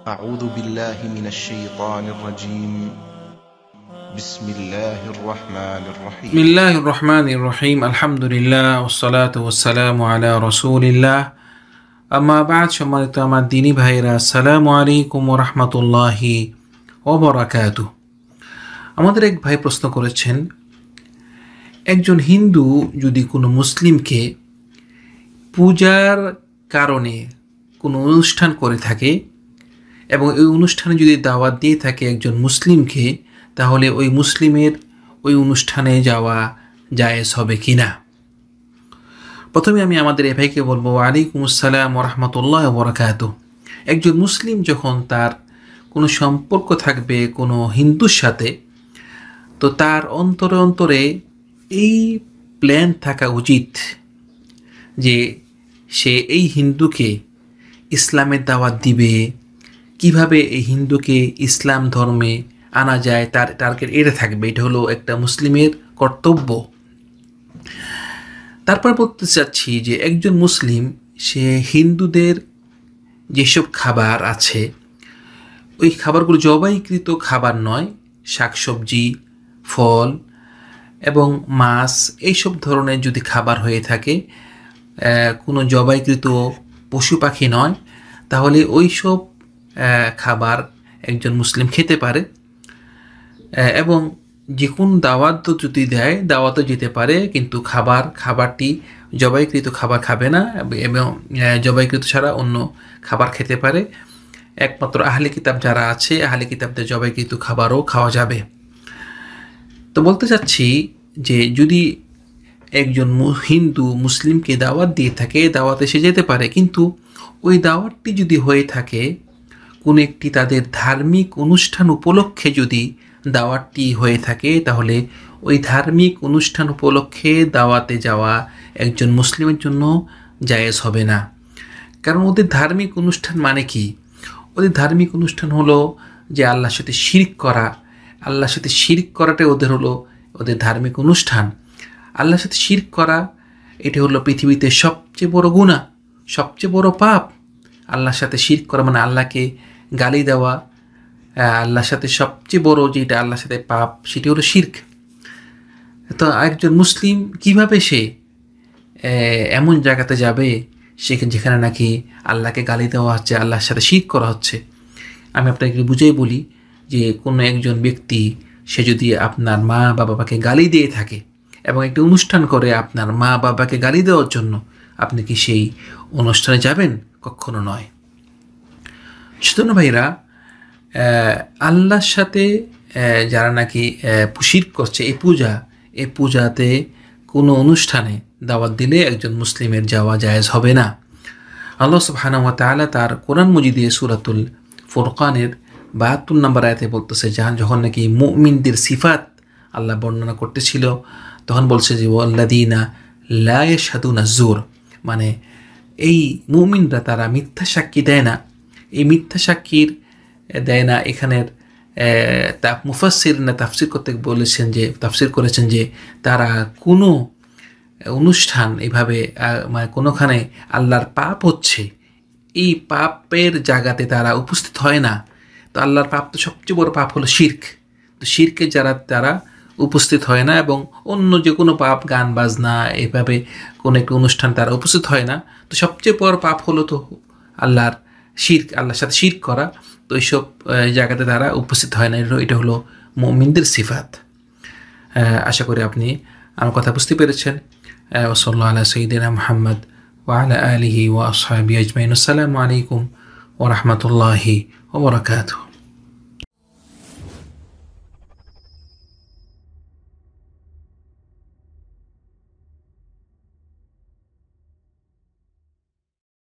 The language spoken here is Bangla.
أعوذ بالله من الشيطان الرجيم بسم الله الرحمن الرحيم بسم الله الرحمن الرحيم الحمد لله والصلاة والسلام على رسول الله أما بعد সম্মানিত আমার দ্বীনি ভাইরা আসসালামু আলাইকুম ওয়া রাহমাতুল্লাহি ওয়া বারাকাতুহু। আমাদের এক ভাই প্রশ্ন করেছেন, একজন হিন্দু যদি কোনো মুসলিমকে পূজার কারণে কোনো অনুষ্ঠান করে থাকে এবং এই অনুষ্ঠানে যদি দাওয়াত দিয়ে থাকে একজন মুসলিমকে, তাহলে ওই মুসলিমের ওই অনুষ্ঠানে যাওয়া জায়েজ হবে কি না? প্রথমে আমি আমাদের এ ভাইকে বলবো, ওয়ালাইকুম আসসালাম ওয়া রাহমাতুল্লাহি ওয়া বারাকাতুহু। একজন মুসলিম যখন তার কোনো সম্পর্ক থাকবে কোনো হিন্দুর সাথে, তো তার অন্তরে অন্তরে এই প্ল্যান থাকা উচিত যে সে এই হিন্দুকে ইসলামের দাওয়াত দিবে, কিভাবে এই হিন্দুকে ইসলাম ধর্মে আনা যায় তার টার্গেট এটা থাকবে। এটা হলো একটা মুসলিমের কর্তব্য। তারপর বলতে চাচ্ছি যে একজন মুসলিম সে হিন্দুদের যেসব খাবার আছে ওই খাবারগুলো জবাইকৃত খাবার নয়, শাকসবজি, ফল এবং মাছ এইসব ধরনের যদি খাবার হয়ে থাকে, কোনো জবাইকৃত পশু পাখি নয়, তাহলে ওই সব খাবার একজন মুসলিম খেতে পারে। এবং যে কোন দাওয়াত যদি দেয় দাওয়াতও যেতে পারে, কিন্তু খাবারটি জবাইকৃত খাবার খাবে না এবং জবাইকৃত ছাড়া অন্য খাবার খেতে পারে। একমাত্র আহলে কিতাব যারা আছে, আহলে কিতাবদের জবাইকৃত খাবারও খাওয়া যাবে। তো বলতে চাচ্ছি যে যদি একজন হিন্দু মুসলিমকে দাওয়াত দিয়ে থাকে, দাওয়াতে সে যেতে পারে, কিন্তু ওই দাওয়াতটি যদি হয়ে থাকে কোনো একটি তাদের ধার্মিক অনুষ্ঠান উপলক্ষে, যদি দাওয়াতটি হয়ে থাকে, তাহলে ওই ধার্মিক অনুষ্ঠান উপলক্ষে দাওয়াতে যাওয়া একজন মুসলিমের জন্য জায়েজ হবে না। কারণ ওদের ধার্মিক অনুষ্ঠান মানে কি? ওদের ধার্মিক অনুষ্ঠান হলো যে আল্লাহর সাথে শিরক করা। আল্লাহর সাথে শিরক করাটাই ওদের ধার্মিক অনুষ্ঠান। আল্লাহর সাথে শিরক করা এটা হলো পৃথিবীতে সবচেয়ে বড় গুনাহ, সবচেয়ে বড় পাপ। আল্লাহর সাথে শিরক করা মানে আল্লাহকে গালি দেওয়া। আল্লাহর সাথে সবচেয়ে বড় যেটা আল্লাহর সাথে পাপ, সেটি হলো শিরক। তো একজন মুসলিম কিভাবে সে এমন জায়গাতে যাবে যেখানে নাকি আল্লাহকে গালি দেওয়া হচ্ছে, আল্লাহর সাথে শিরক করা হচ্ছে? আমি আপনাকে বুঝিয়ে বলি যে কোনো একজন ব্যক্তি সে যদি আপনার মা বাবাকে গালি দিয়ে থাকে এবং একটি অনুষ্ঠান করে আপনার মা বাবাকে গালি দেওয়ার জন্য, আপনি কি সেই অনুষ্ঠানে যাবেন? কখনো নয়। সুতরাং ভাইরা, আল্লাহর সাথে যারা নাকি শিরক করছে এই পূজাতে কোনো অনুষ্ঠানে দাওয়াত দিলে একজন মুসলিমের যাওয়া জায়েজ হবে না। আল্লাহ সুবহানাহু ওয়া তাআলা তার কোরআন মজিদে সূরাতুল ফুরকানের ৭২ নম্বর আয়াতে বলতেছে, যখন নাকি মুমিনদের সিফাত আল্লাহ বর্ণনা করতেছিল, তখন বলছে যে ওয়াল্লাযীনা লা ইয়াশহাদুনা যুর, মানে এই মুমিনরা তারা মিথ্যা সাক্ষী দেয় না। এই মিথ্যা সাক্ষীর দেয় না এখানের মুফাসসিররা তাফসীর করেছেন যে তারা কোনো অনুষ্ঠান এভাবে মানে কোনোখানে আল্লাহর পাপ হচ্ছে, এই পাপের জায়গাতে তারা উপস্থিত হয় না। তো আল্লাহর পাপ তো সবচেয়ে বড় পাপ হলো শিরক। তো শিরকে তারা উপস্থিত হয় না, এবং অন্য যে কোনো পাপ, গান বাজনা, এভাবে কোনো একটা অনুষ্ঠান তারা উপস্থিত হয় না। তো সবচেয়ে বড় পাপ হলো তো আল্লাহর সাথে শিরক করা। তো এইসব জায়গাতে তারা উপস্থিত হয় না। এটা হলো মুমিনদের সিফাত। আশা করি আপনি আমার কথা বুঝতে পেরেছেন। সাল্লাল্লাহু আলা সাইয়্যিদিনা মুহাম্মদ ওয়া আলা আলিহি ওয়া আসহাবিহি আজমাইন। আসসালামু আলাইকুম ওয়া রাহমাতুল্লাহি ওয়া বারাকাতুহু।